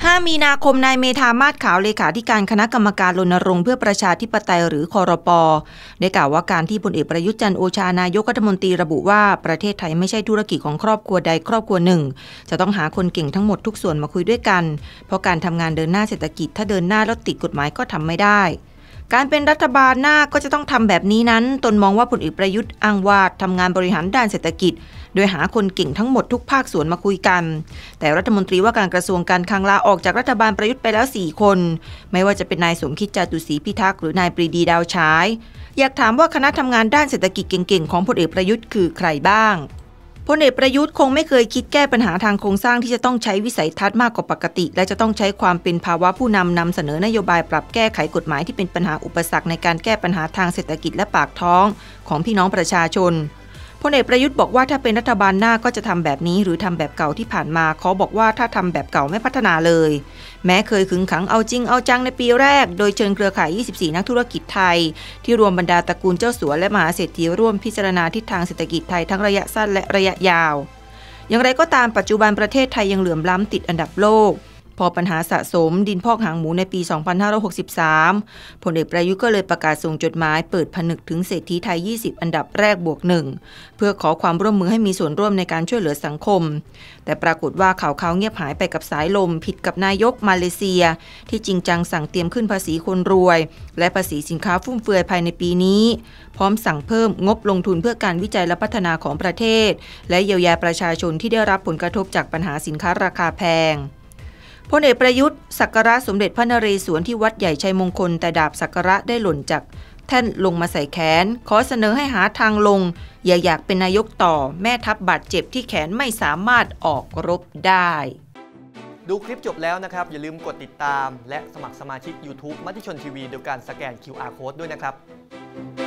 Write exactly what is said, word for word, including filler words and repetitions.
ห้า มีนาคมนายเมธามาศขาวเลขาธิการคณะกรรมการรณรงค์เพื่อประชาธิปไตยหรือครป.ได้กล่าวว่าการที่พลเอกประยุทธ์จันทร์โอชานายกรัฐมนตรีระบุว่าประเทศไทยไม่ใช่ธุรกิจของครอบครัวใดครอบครัวหนึ่งจะต้องหาคนเก่งทั้งหมดทุกส่วนมาคุยด้วยกันเพราะการทำงานเดินหน้าเศรษฐกิจถ้าเดินหน้าแล้วติดกฎหมายก็ทำไม่ได้การเป็นรัฐบาลหน้าก็จะต้องทำแบบนี้นั้นตนมองว่าพลเอกประยุทธ์อ้างว่าทำงานบริหารด้านเศรษฐกิจโดยหาคนเก่งทั้งหมดทุกภาคส่วนมาคุยกันแต่รัฐมนตรีว่าการกระทรวงการคลังลาออกจากรัฐบาลประยุทธ์ไปแล้วสี่คนไม่ว่าจะเป็นนายสมคิดจาตุศรีพิทักษ์หรือนายปรีดีดาวฉายอยากถามว่าคณะทำงานด้านเศรษฐกิจเก่งๆของพลเอกประยุทธ์คือใครบ้างพลเอกประยุทธ์คงไม่เคยคิดแก้ปัญหาทางโครงสร้างที่จะต้องใช้วิสัยทัศน์มากกว่าปกติและจะต้องใช้ความเป็นภาวะผู้นำนำเสนอนโยบายปรับแก้ไขกฎหมายที่เป็นปัญหาอุปสรรคในการแก้ปัญหาทางเศรษฐกิจและปากท้องของพี่น้องประชาชนพลเอกประยุทธ์บอกว่าถ้าเป็นรัฐบาลหน้าก็จะทำแบบนี้หรือทำแบบเก่าที่ผ่านมาเขาบอกว่าถ้าทำแบบเก่าไม่พัฒนาเลยแม้เคยขึงขังเอาจริงเอาจังในปีแรกโดยเชิญเครือข่ายยี่สิบสี่นักธุรกิจไทยที่รวมบรรดาตระกูลเจ้าสัวและมหาเศรษฐีร่วมพิจารณาทิศทางเศรษฐกิจไทยทั้งระยะสั้นและระยะยาวอย่างไรก็ตามปัจจุบันประเทศไทยยังเหลื่อมล้ำติดอันดับโลกพอปัญหาสะสมดินพอกหางหมูในปีสองพันห้าร้อยหกสิบสามพลเอกประยุทธ์ก็เลยประกาศส่งจดหมายเปิดผนึกถึงเศรษฐีไทยยี่สิบอันดับแรกบวกหนึ่งเพื่อขอความร่วมมือให้มีส่วนร่วมในการช่วยเหลือสังคมแต่ปรากฏว่าข่าวเขาเงียบหายไปกับสายลมผิดกับนายกมาเลเซียที่จริงจังสั่งเตรียมขึ้นภาษีคนรวยและภาษีสินค้าฟุ่มเฟือยภายในปีนี้พร้อมสั่งเพิ่มงบลงทุนเพื่อการวิจัยและพัฒนาของประเทศและเยียวยาประชาชนที่ได้รับผลกระทบจากปัญหาสินค้าราคาแพงพลเอกประยุทธ์สักการะสมเด็จพระนเรศวรที่วัดใหญ่ชัยมงคลแต่ดาบสักการะได้หล่นจากแท่นลงมาใส่แขนขอเสนอให้หาทางลงอย่าอยากเป็นนายกต่อแม่ทัพบาดเจ็บที่แขนไม่สามารถออกรบได้ดูคลิปจบแล้วนะครับอย่าลืมกดติดตามและสมัครสมาชิก YouTube มติชนทีวีโดยการสแกน คิว อาร์ Code ด้วยนะครับ